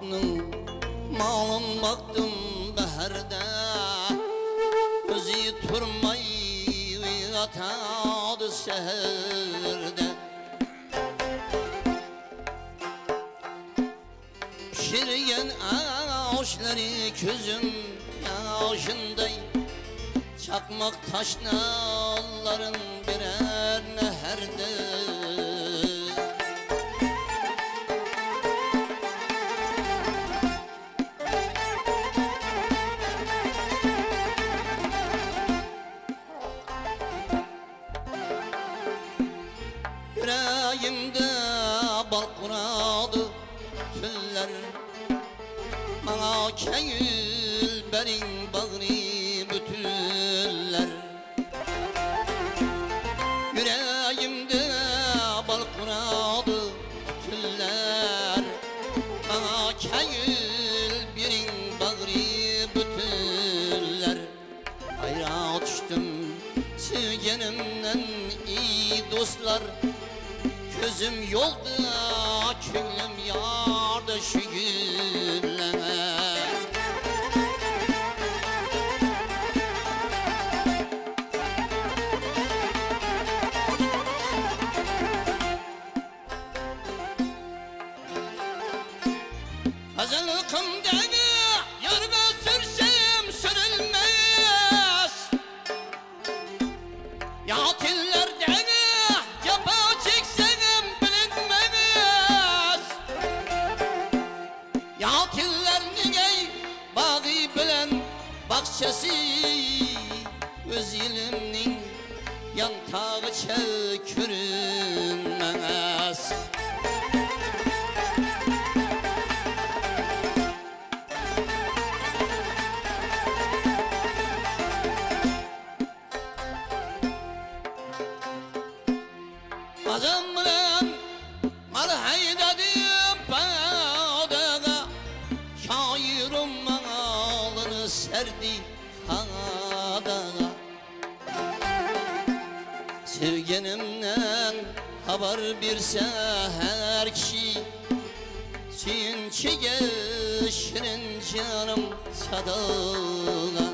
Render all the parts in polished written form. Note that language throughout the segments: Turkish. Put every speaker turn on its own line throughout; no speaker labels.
Halkının malın baktım beherde, özü turmayı atadı seherde. Pişirgen ağaçları közüm yaşınday, çakmak taşnalların birer neherde. Yüreğimde bal kuradı tüller, bana keyül berin bağrı bütüller. Yüreğimde bal kuradı tüller, bana keyül berin bağrı bütüller. Hayra düştüm sevgenimden iyi dostlar, gözüm yolda, könlüm yarda şu gülleme. Hazırlıkımdaki yarga sürsem sürülmez, yatillerdeki cefa çeksem bilinmez. Yatillerinin ey bağı bilen bahçesi, öz ilimnin yantağı çökürünmez. Azam bilen mal haydadım padaga, şairim malını serdi hadaga. Sevgenimden haber birse her kişi, çünkü şirin canım sadaga.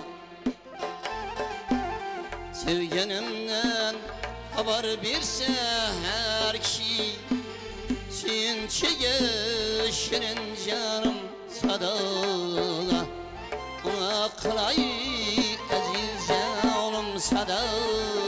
Sevgenimden haber birse her kişi, çünkü şirin canım sadaga. Ona kılay aziz canım sadaga.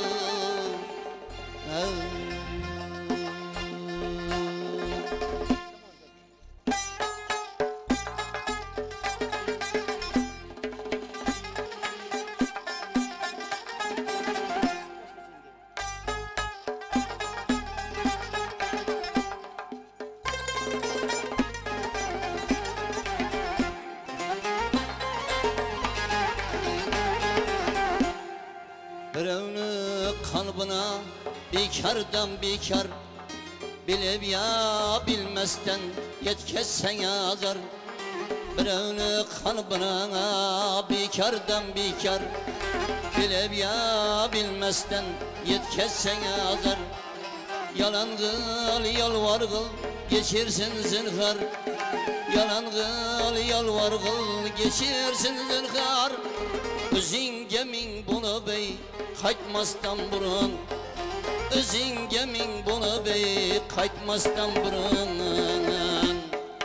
Birovni kalbına bekardan bekar, bilip ya bilmezden yetkezsen azar. Birovni kalbına bekardan bekar, bilip ya bilmezden yetkezsen azar. Yalan kıl yalvar kıl geçirsin zinhar, yalan kıl yalvar kıl geçirsin zinhar. Özün gemin bunu bey kaytmasdan burun, özün gemin bunu bey kaytmasdan burun.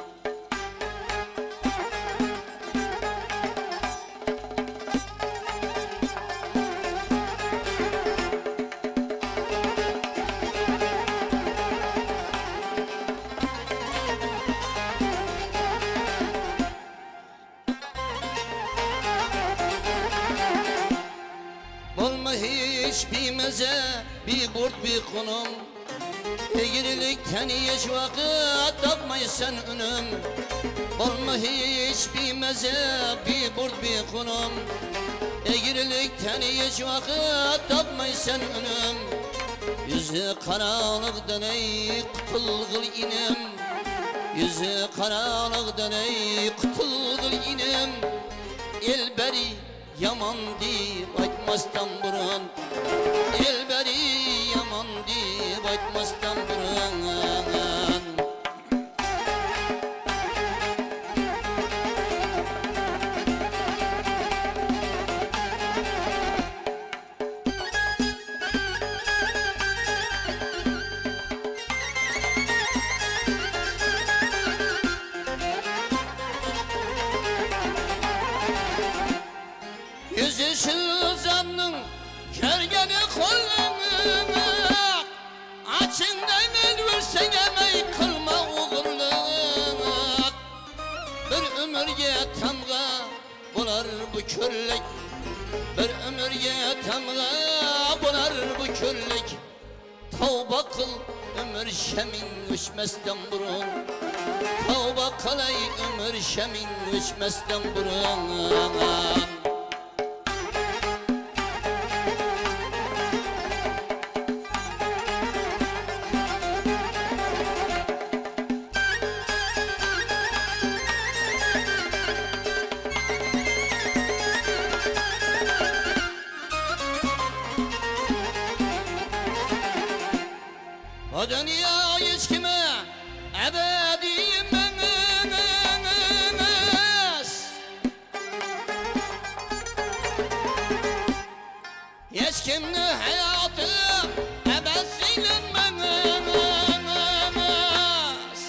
Olma hiçbir meze, bir kurt bir konum, eğrilikten hiç vakit tapmaysan önüm. Olma hiçbir meze, bir kurt bir konum, eğrilikten hiç vakit tapmaysan önüm. Yüzü karanlıktan ey kutulgul inem, yüzü karanlıktan ey kutulgul inem. Elberi yaman deyip aytmasdan burun, elberi yaman deyip aytmasdan burun. suzanның көргені қолыңа açından ölürsen emey kılma uğurluk bir ömürge tamga bular bu körlük bir ömürge tamga bular bu körlük tavba kıl ömür şemin uçmesden burun tavba kılay ömür şemin uçmesden burun o dünya hiç kime ebediyemez hiç kimde hayatı ebed silinmez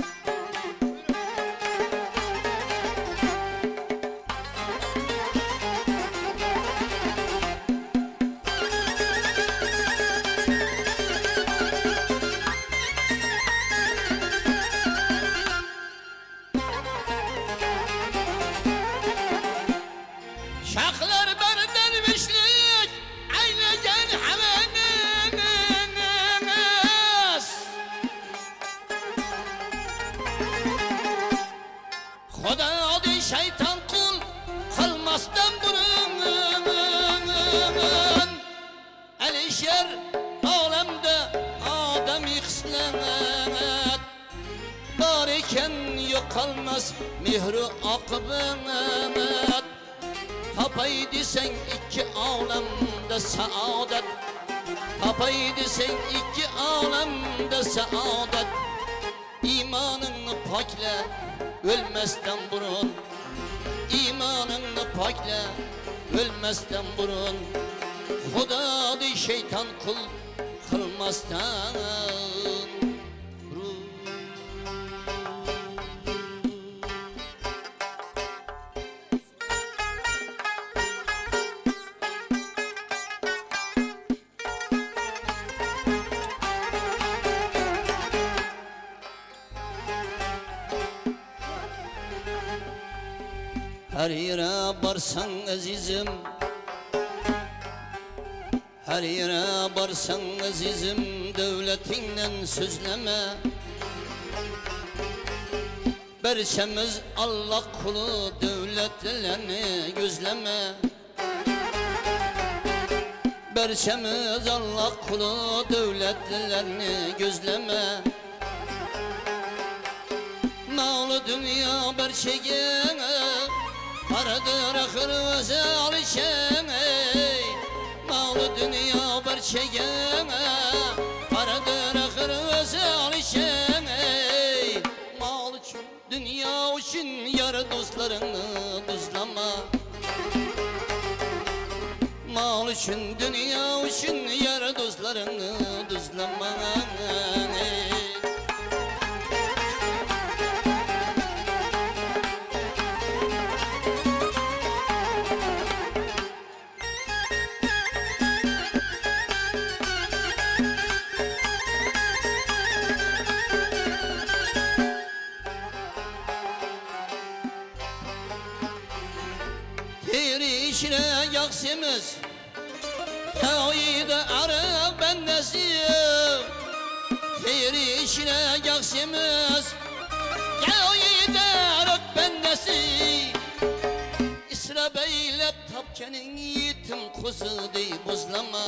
Şaklar bir dervişlik eyleyen hemeniniz Xuda adi şeytan kul kılmasdan bunun Alişer alemde adam yıkslanat Var iken yok kalmaz mihru akıbınat Tapaydı sen iki alemde saadet Tapaydı sen iki alemde saadet İmanını pakla ölmezden burun İmanını pakla ölmezden burun Xudadı şeytan kul kılmazdan Her yere barsan azizim Her yere barsan azizim Devletinden sözleme Berçemiz Allah kulu devletlerini gözleme Berçemiz Allah kulu devletlerini gözleme Malı dünya berçege Paradır ahır özü alışın Malı dünya berçege Paradır ahır özü alışın Mal için dünya için yar dostlarını düzlama Mal için dünya için yar dostlarını düzlama İşine yaksimiz Tevhid-i Arap bendesi Tevhid işine yaksimiz Tevhid-i Arap bendesi İsra beylep tapkenin yiğitim kuzu dey buzlama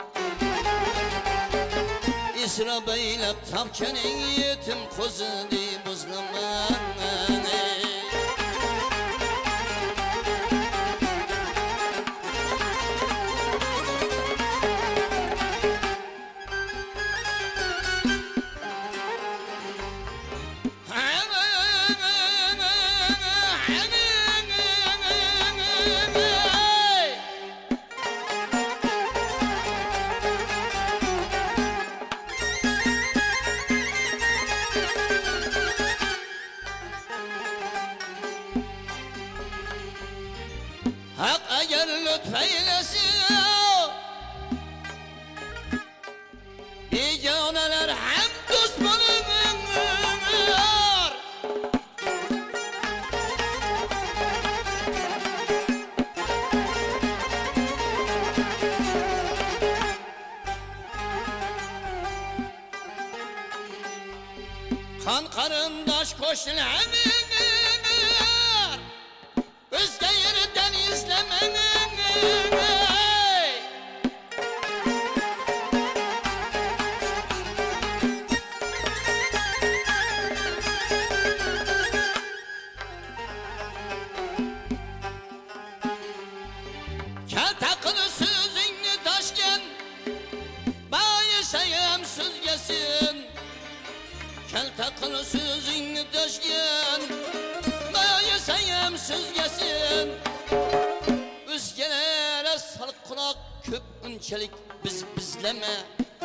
İsra beylep tapkenin yiğitim kuzu dey buzlama Aman karındaş koşulanır, özge yerden izlemenir. Kel takılı sözünü taşken, bayısayım süzgesin. Kel takılı sözünü taşken, bayısayım süzgesin. Özgelere salık kulak köp önçelik bizleme.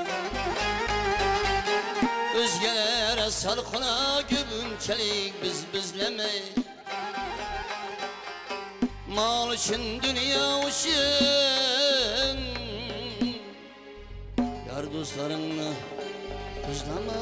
Özgelere salık kulak köp önçelik bizleme. Mal için dünya için, yar dostlarını kızlama.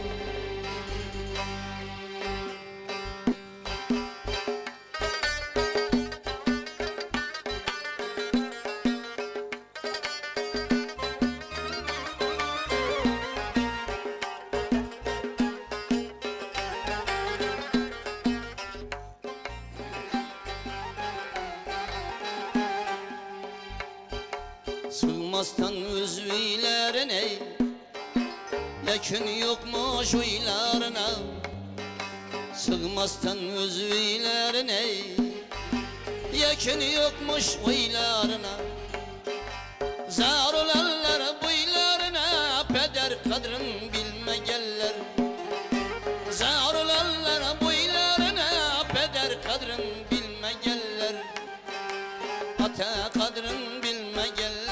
Sığmazdan özvilerine, yakın yokmuş uylarına. Sığmazdan özvilerine, yakın yokmuş uylarına. Zar olanlar buylarına, peder kadrin bilmegeller. Zar olanlar buylarına, peder kadrin bilmegeller. Ata kadrin bilmegeller.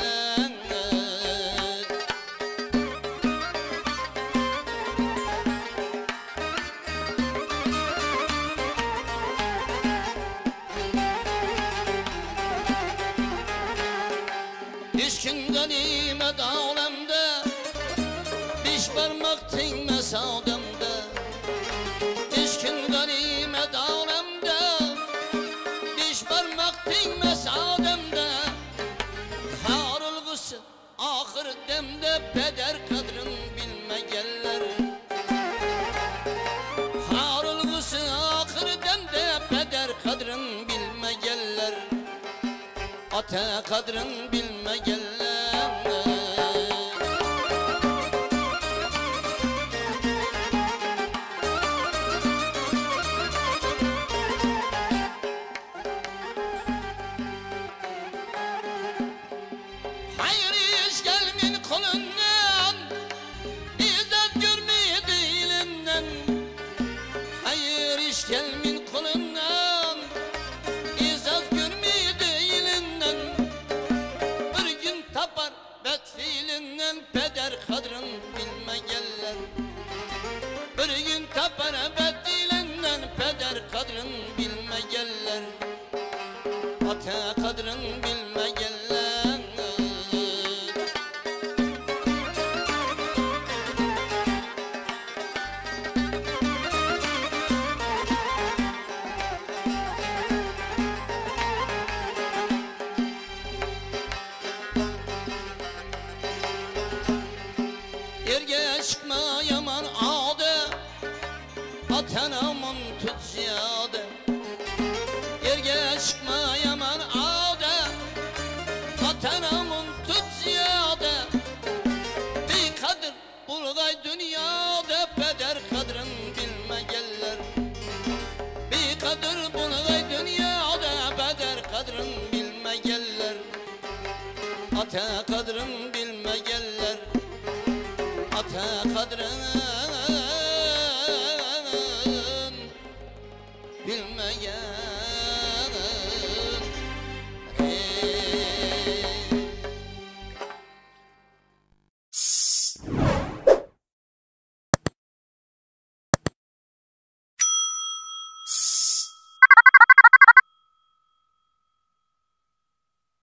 İşkin ganimet alemde, beş parmak tinmez adamda. İşkin ganimet alemde, beş parmak tinmez adamda. Harılgısı ahir demde, peder kadrin bilmegeller. Harılgısı ahir demde, peder kadrin bilmegeller. Ata kadrin bilmegeller. Hayır iş gelmin kolundan, izzet görmeydi elinden. Hayır iş gelmin kolundan, izzet görmeydi elinden. Bir gün tapar bet fiilinden, peder kadrin bilmegeller. Bir gün tapar bet fiilinden, peder kadrin bilmegeller. Ata kadrin bilmegeller. Yerge çıkma yaman adı, atanamın tut ziyade. Yerge çıkma yaman adı, atanamın tut ziyade. Bir kadir bulgay dünyada, peder kadrin bilmegeller. Bir kadir bulgay dünyada, peder kadrin bilmegeller. Ata kadrin